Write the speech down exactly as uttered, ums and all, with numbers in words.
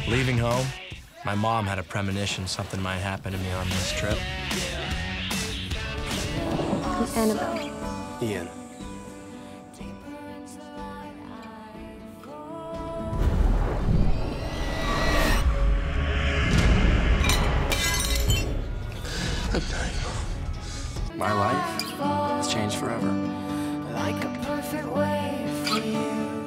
Leaving home, my mom had a premonition something might happen to me on this trip. I'm Annabelle. Ian. I'm dying. My life has changed forever. Like a perfect way for you.